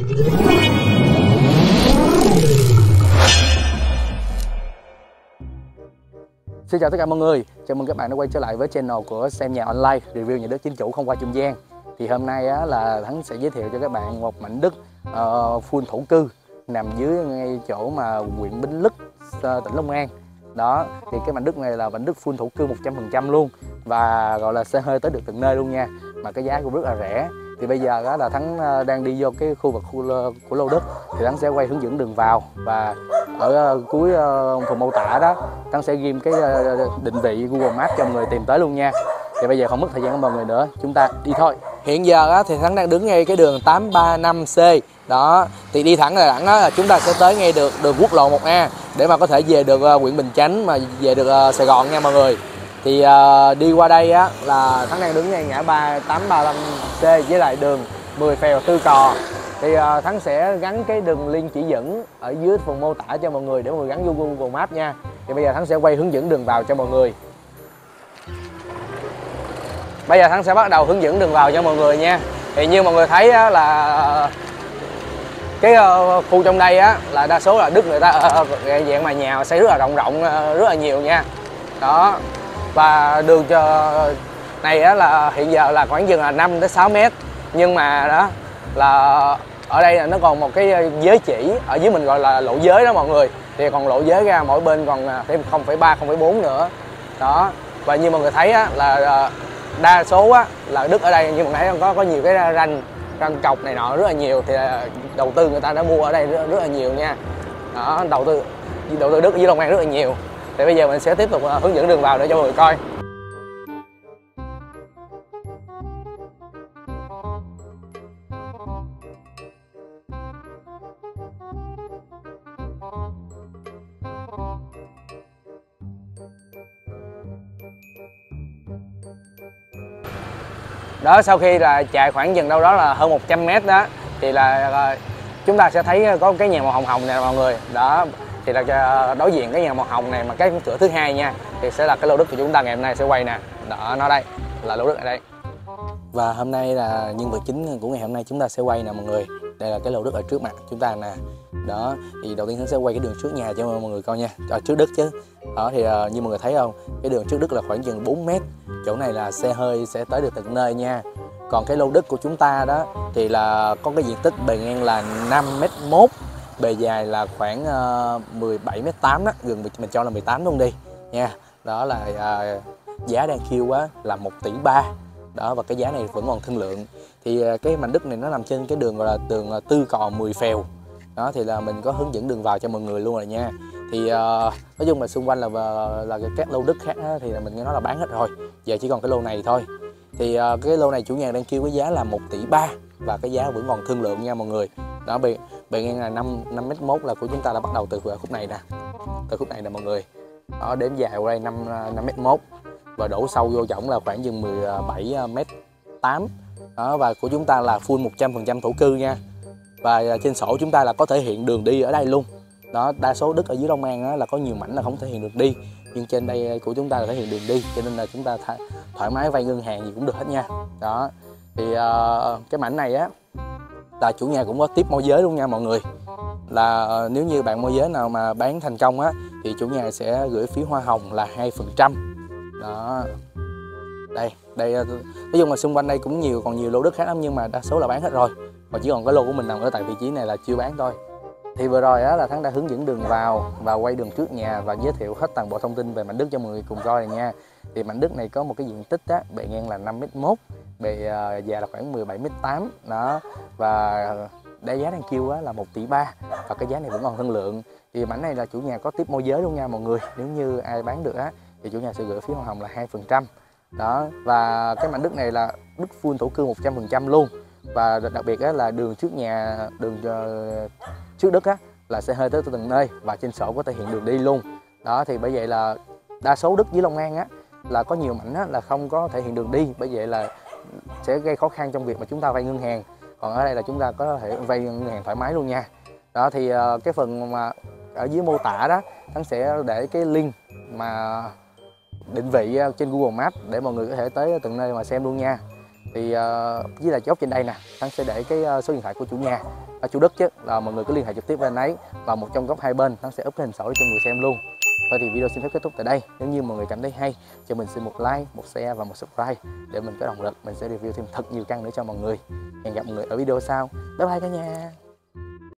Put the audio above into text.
Xin chào tất cả mọi người, chào mừng các bạn đã quay trở lại với channel của Xem Nhà Online, review nhà đất chính chủ không qua trung gian. Thì hôm nay là Thắng sẽ giới thiệu cho các bạn một mảnh đất full thổ cư nằm dưới ngay chỗ mà huyện Bến Lức, tỉnh Long An. Đó, thì cái mảnh đất này là mảnh đất full thổ cư 100% luôn, và gọi là xe hơi tới được từng nơi luôn nha, mà cái giá cũng rất là rẻ. Thì bây giờ đó là Thắng đang đi vô cái khu vực của lô đất, thì Thắng sẽ quay hướng dẫn đường vào, và ở cuối phần mô tả đó Thắng sẽ ghim cái định vị Google Maps cho mọi người tìm tới luôn nha. Thì bây giờ không mất thời gian của mọi người nữa, chúng ta đi thôi. Hiện giờ thì Thắng đang đứng ngay cái đường 835C đó, thì đi thẳng là chúng ta sẽ tới ngay được đường quốc lộ 1A để mà có thể về được huyện Bình Chánh, mà về được Sài Gòn nha mọi người. Thì đi qua đây là Thắng đang đứng ngay ngã 835C với lại đường 10 phèo Tư Cò. Thì Thắng sẽ gắn cái đường link chỉ dẫn ở dưới phần mô tả cho mọi người để mọi người gắn vô Google Maps nha. Thì bây giờ Thắng sẽ quay hướng dẫn đường vào cho mọi người. Bây giờ Thắng sẽ bắt đầu hướng dẫn đường vào cho mọi người nha. Thì như mọi người thấy là cái khu trong đây là đa số là đất người ta dạng mà nhà xây rất là rộng rất là nhiều nha. Đó. Và đường này là hiện giờ là khoảng chừng là 5 đến 6 mét. Nhưng mà đó là ở đây là nó còn một cái giới chỉ, ở dưới mình gọi là lộ giới đó mọi người. Thì còn lộ giới ra mỗi bên còn thêm 0,3, 0,4 nữa. Đó. Và như mọi người thấy là đa số là đất ở đây, như mọi người thấy có nhiều cái ranh cọc này nọ rất là nhiều. Thì đầu tư người ta đã mua ở đây rất là nhiều nha. Đó, đầu tư đất ở dưới Long An rất là nhiều. Thì bây giờ mình sẽ tiếp tục hướng dẫn đường vào để cho mọi người coi. Đó, sau khi là chạy khoảng chừng đâu đó là hơn 100 mét đó, thì là chúng ta sẽ thấy có cái nhà màu hồng hồng này mọi người. Đó, thì là đối diện cái nhà màu hồng này, mà cái cửa thứ hai nha, thì sẽ là cái lô đất của chúng ta ngày hôm nay sẽ quay nè. Đó, nó đây là lô đất ở đây. Và hôm nay là nhân vật chính của ngày hôm nay chúng ta sẽ quay nè mọi người. Đây là cái lô đất ở trước mặt chúng ta nè. Đó, thì đầu tiên Thắng sẽ quay cái đường trước nhà cho mọi người coi nha, trước đất chứ. Đó, thì như mọi người thấy không, cái đường trước đất là khoảng chừng 4 mét. Chỗ này là xe hơi sẽ tới được tận nơi nha. Còn cái lô đất của chúng ta đó thì là có cái diện tích bề ngang là 5m1, bề dài là khoảng 17m8 đó, gần mình cho là 18 luôn đi nha. Đó là giá đang kêu là 1,3 tỷ. Đó, và cái giá này vẫn còn thương lượng. Thì cái mảnh đất này nó nằm trên cái đường gọi là đường Tư Cò 10 phèo. Đó, thì là mình có hướng dẫn đường vào cho mọi người luôn rồi nha. Thì nói chung là xung quanh là các lô đất khác thì là mình nghe nói là bán hết rồi, giờ chỉ còn cái lô này thôi. Thì cái lô này chủ nhà đang kêu cái giá là 1,3 tỷ, và cái giá vẫn còn thương lượng nha mọi người. Đó, bề ngang là 5m1 là của chúng ta đã bắt đầu từ khúc này nè, từ khúc này nè mọi người. Đó, đếm dài qua đây 5m1, và đổ sâu vô rộng là khoảng chừng 17m8. Đó, và của chúng ta là full 100% thổ cư nha. Và trên sổ chúng ta là có thể hiện đường đi ở đây luôn. Đó, đa số đất ở dưới Long An là có nhiều mảnh là không thể hiện đường đi, nhưng trên đây của chúng ta là thể hiện đường đi, cho nên là chúng ta thoải mái vay ngân hàng gì cũng được hết nha. Đó, thì cái mảnh này là chủ nhà cũng có tiếp môi giới luôn nha mọi người. Là nếu như bạn môi giới nào mà bán thành công thì chủ nhà sẽ gửi phí hoa hồng là 2%. Đó, đây nói chung là xung quanh đây cũng còn nhiều lô đất khác lắm, nhưng mà đa số là bán hết rồi, và chỉ còn cái lô của mình nằm ở tại vị trí này là chưa bán thôi. Thì vừa rồi là Thắng đã hướng dẫn đường vào và quay đường trước nhà và giới thiệu hết toàn bộ thông tin về mảnh đất cho mọi người cùng coi này nha. Thì mảnh đất này có một cái diện tích bề ngang là 5m1, bề dài là khoảng 17m8. Đó, và giá đang kêu là 1,3 tỷ, và cái giá này vẫn còn thương lượng. Thì mảnh này là chủ nhà có tiếp môi giới luôn nha mọi người. Nếu như ai bán được thì chủ nhà sẽ gửi phí hoa hồng là 2%. Đó, và cái mảnh đất này là đất full thổ cư 100% luôn. Và đặc biệt là đường trước nhà, đường trước đất là xe hơi tới từng nơi, và trên sổ có thể hiện đường đi luôn. Đó, thì bởi vậy là đa số đất dưới Long An là có nhiều mảnh là không có thể hiện đường đi, bởi vậy là sẽ gây khó khăn trong việc mà chúng ta vay ngân hàng. Còn ở đây là chúng ta có thể vay ngân hàng thoải mái luôn nha. Đó, thì cái phần mà ở dưới mô tả đó Thắng sẽ để cái link mà định vị trên Google Maps để mọi người có thể tới từng nơi mà xem luôn nha. Thì với lại chốt trên đây nè, Thắng sẽ để cái số điện thoại của chủ nhà, chủ đất chứ, là mọi người cứ liên hệ trực tiếp với anh ấy, và một trong góc hai bên Thắng sẽ up cái hình sổ để cho người xem luôn. Thôi thì video xin phép kết thúc tại đây. Nếu như mọi người cảm thấy hay, cho mình xin một like, một share và một subscribe để mình có động lực mình sẽ review thêm thật nhiều căn nữa cho mọi người. Hẹn gặp mọi người ở video sau. Bye bye cả nhà.